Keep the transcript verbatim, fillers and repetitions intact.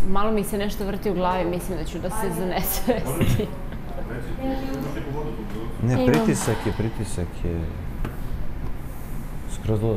malo mi se nešto vrti u glavi, mislim da ću da se zanesvestim. Ne, pritisak je, pritisak je skroz lud.